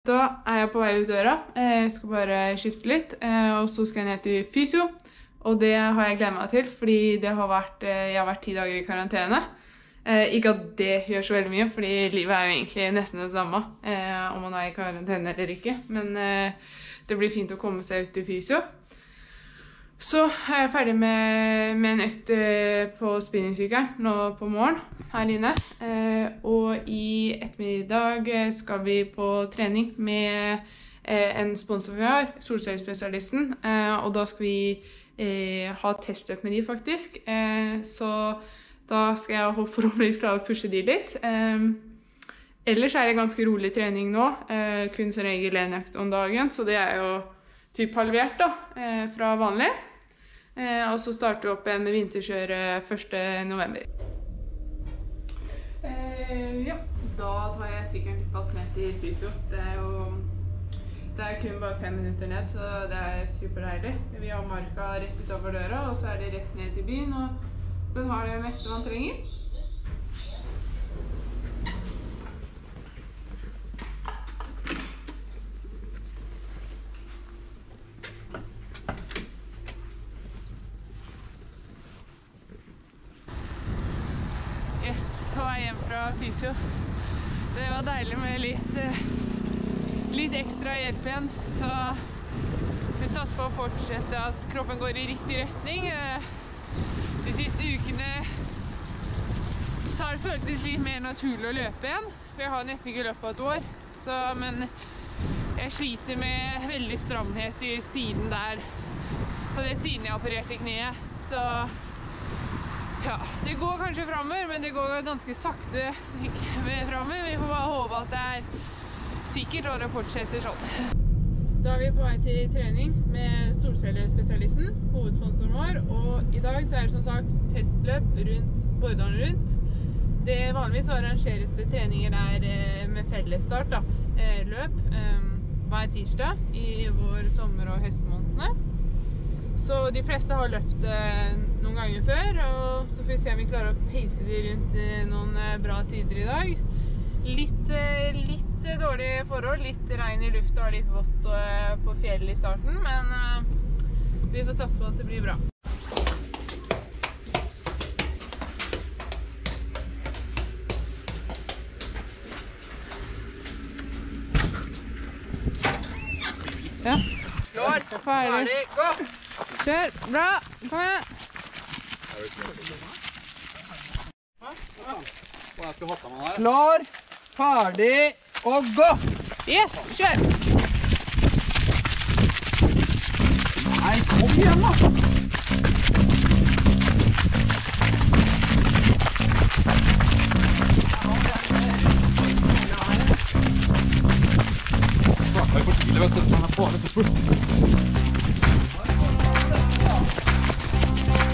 Da jeg på vei ut døra. Jeg skal bare skifte litt, og så skal jeg ned til fysio. Og det har jeg gledet meg til, fordi jeg har vært 10 dager i karantene. Ikke at det gjør så veldig mye, fordi livet er jo egentlig nesten det samme, om man er i karantene eller ikke. Men det blir fint å komme seg ut til fysio. Så er jeg ferdig med en økt på spinningsykelen nå på morgen her inne. Og i ettermiddag skal vi på trening med en sponsor vi har, Solcellespesialisten. Og da skal vi ha testløp med de faktisk. Så da skal jeg forhåpentligvis klare å pushe de litt. Ellers er det ganske rolig trening nå, kun som regel en økt om dagen. Så det er jo typ halvert da, fra vanlig. Og så starter vi opp igjen med vinterkjøre 1. november. Ja, da tar jeg sikkert fatt ned til fysio. Det er kun bare 5 minutter ned, så det er superdeilig. Vi har marka rett utover døra, og så er det rett ned til byen, og den har det meste man trenger. På vei hjem fra fysio. Det var deilig med litt ekstra hjelp igjen, så vi satser på å fortsette at kroppen går i riktig retning. De siste ukene så har det føltes litt mer naturlig å løpe igjen, for jeg har nesten ikke løpt på et år, men jeg sliter med veldig stramhet i siden der, på det siden jeg opererte kneet, så ja, det går kanskje fremover, men det går ganske sakte fremover. Vi får bare håpe at det er sikkert, og det fortsetter sånn. Da er vi på vei til trening med Solcellespesialisten, hovedsponsoren vår, og i dag så er det som sagt testløp Borgdalen rundt. Det vanligvis arrangeres det treninger der med fellesstart, løp, hver tirsdag i vår sommer- og høstmånedene. Så de fleste har løpt noen ganger før, og så får vi se om vi klarer å peise de rundt noen bra tider i dag. Litt dårlige forhold, litt regn i lufta og litt vått på fjellet i starten, men vi får satse på at det blir bra. Ja. Klar, ferdig, gå! Kjør, bra, kom igjen! Klar, ferdig, og gå! Yes, kjør! Nei, kom igjen da! Jeg får tidlig, vet du. Han er bare for spurt.